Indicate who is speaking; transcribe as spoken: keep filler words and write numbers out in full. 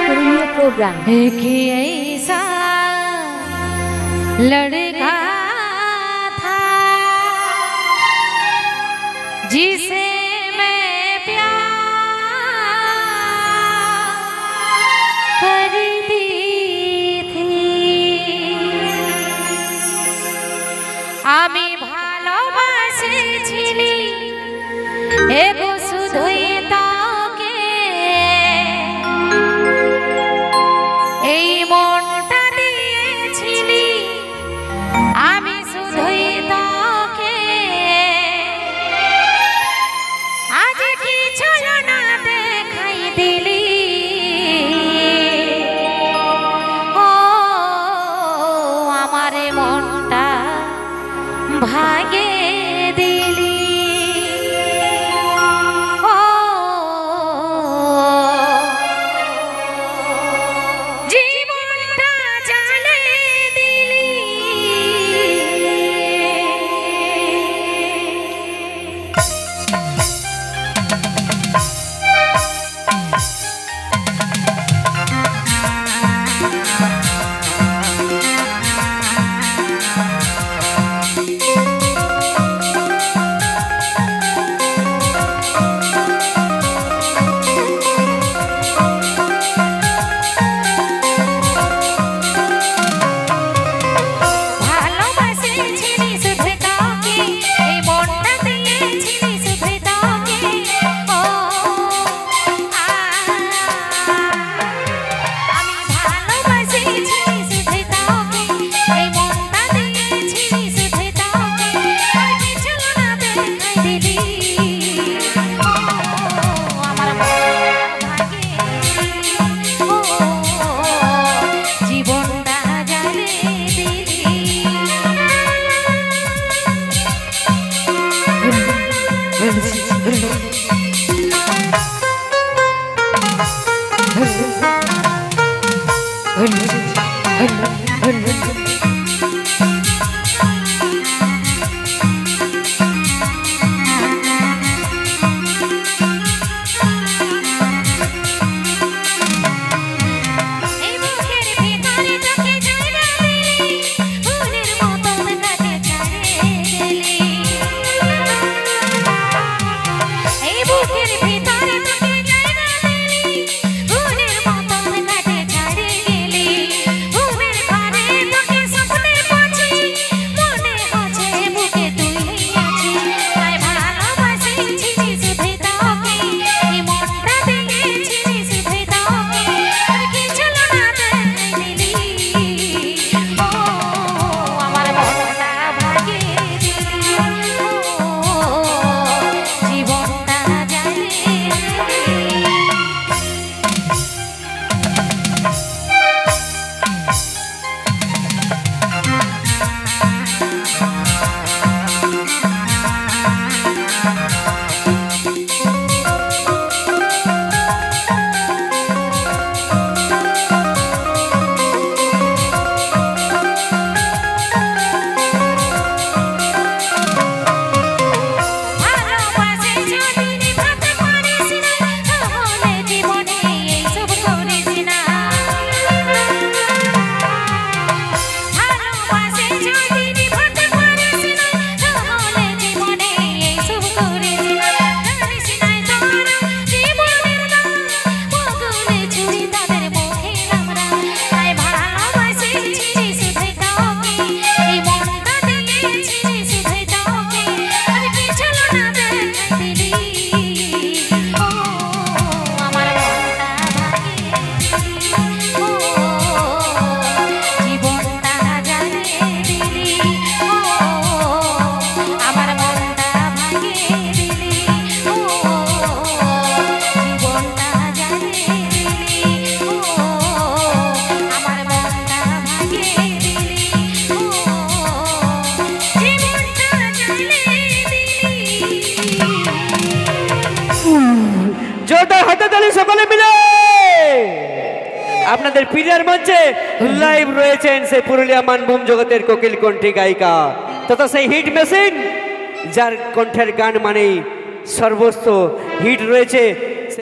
Speaker 1: Purulia programme.
Speaker 2: एक ऐसा लड़का था जिसे मैं प्यार करती थी। आमी ভালোবাসেছিলি এগো শুধুই তোকে, এই মনটা দিয়েছিলি আমি শুধুই তোকে। আজ কি ছলনা দেখাই দিলি, ও আমার মনটা ভাগে দিলি। ও জীবনটা জ্বালে দিলি।
Speaker 3: সকলে মিলে আপনাদের প্রিয়ার মঞ্চে লাইভ রয়েছেন সেই পুরুলিয়া মানভূম জগতের কোকিল কণ্ঠী গায়িকা তথা সেই হিট মেশিন যার কণ্ঠের গান মানেই সর্বস্ব হিট রয়েছে